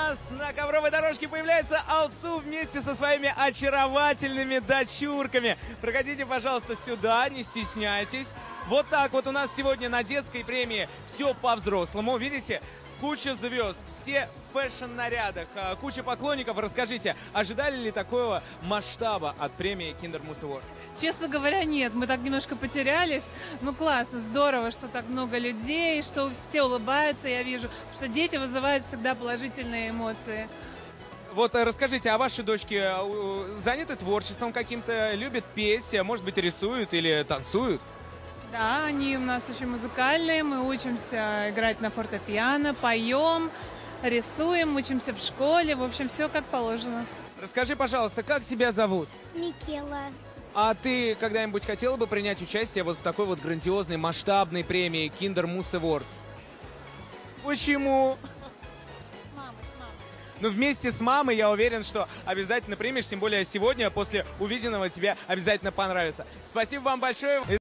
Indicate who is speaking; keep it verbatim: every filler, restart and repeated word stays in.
Speaker 1: нас на ковровой дорожке появляется Алсу вместе со своими очаровательными дочурками. Проходите, пожалуйста, сюда, не стесняйтесь. Вот так вот у нас сегодня на детской премии все по-взрослому. Видите? Куча звезд, все в фэшн-нарядах, куча поклонников. Расскажите, ожидали ли такого масштаба от премии Kinder Mousse Award?
Speaker 2: Честно говоря, нет. Мы так немножко потерялись. Ну, классно, здорово, что так много людей, что все улыбаются, я вижу. Потому что дети вызывают всегда положительные эмоции.
Speaker 1: Вот расскажите, а ваши дочки заняты творчеством каким-то, любят петь, может быть, рисуют или танцуют?
Speaker 2: Да, они у нас очень музыкальные, мы учимся играть на фортепиано, поем, рисуем, учимся в школе, в общем, все как положено.
Speaker 1: Расскажи, пожалуйста, как тебя зовут?
Speaker 3: Микела.
Speaker 1: А ты когда-нибудь хотела бы принять участие вот в такой вот грандиозной, масштабной премии Kinder Mousse Awards? Почему?
Speaker 3: Мама, с мамой.
Speaker 1: Ну, вместе с мамой я уверен, что обязательно примешь, тем более сегодня, после увиденного, тебе обязательно понравится. Спасибо вам большое.